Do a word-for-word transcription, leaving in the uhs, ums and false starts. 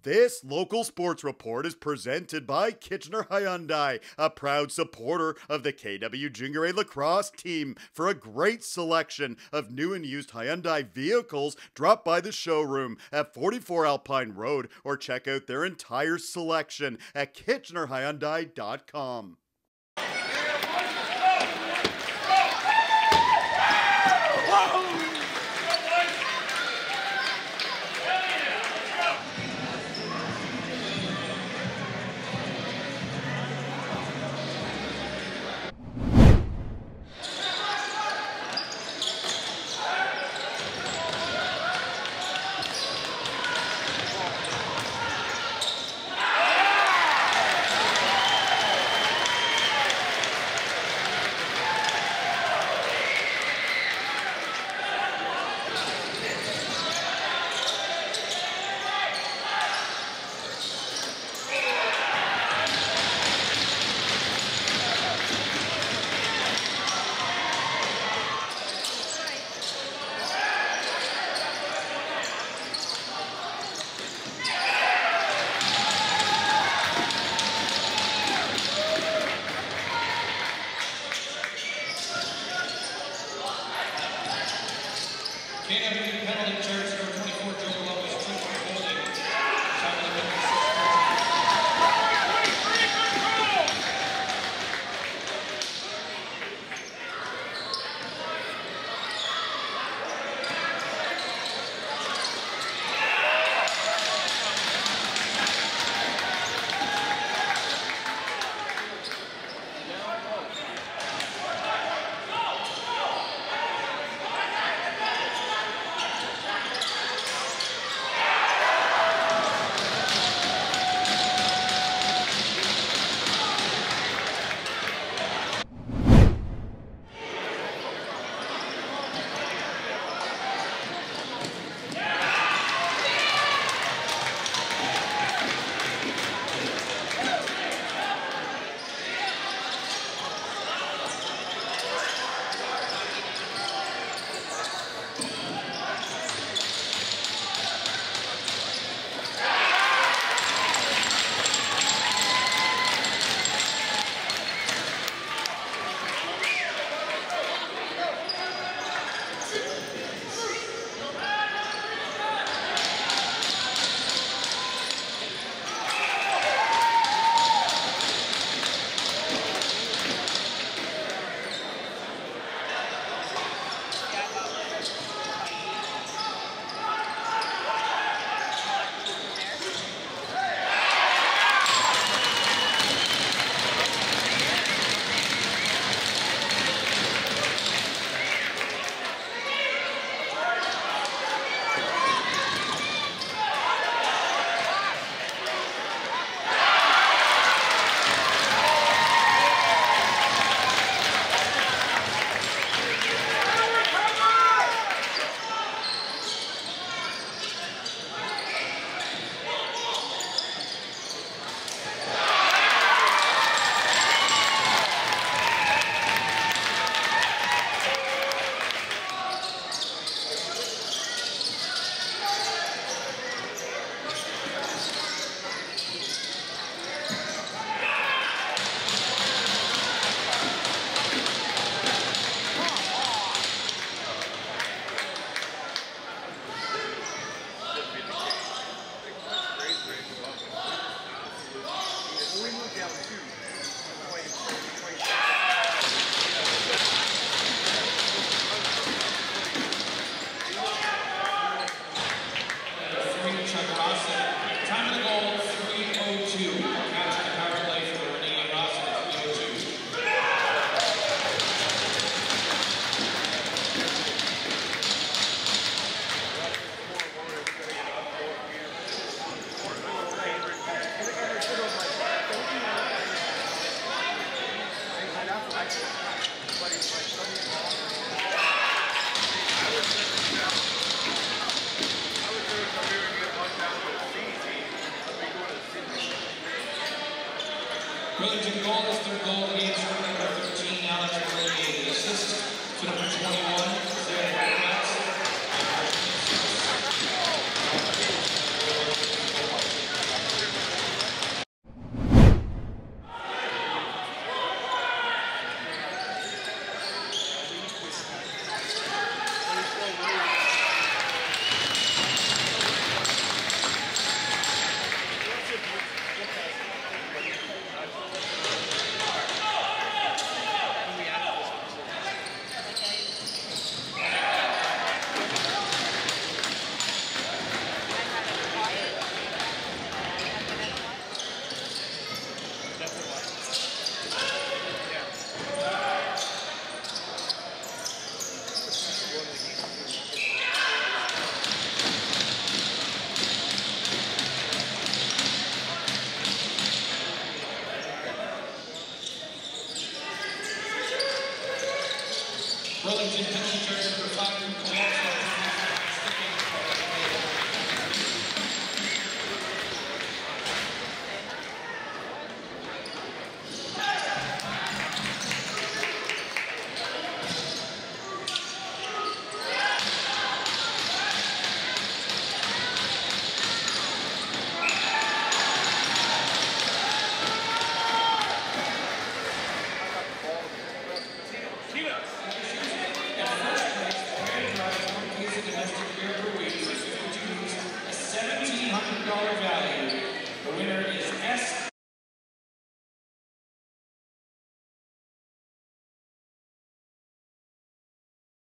This local sports report is presented by Kitchener Hyundai, a proud supporter of the K W Junior A Lacrosse team. For a great selection of new and used Hyundai vehicles, drop by the showroom at forty-four Alpine Road or check out their entire selection at Kitchener Hyundai dot com. Burlington goal is third goal against number thirteen, Alex Burlington. Assist to number twenty-one, Sarah Platts. Burlington penalty jersey number five from Columbus. seventeen hundred dollars value. The winner is S.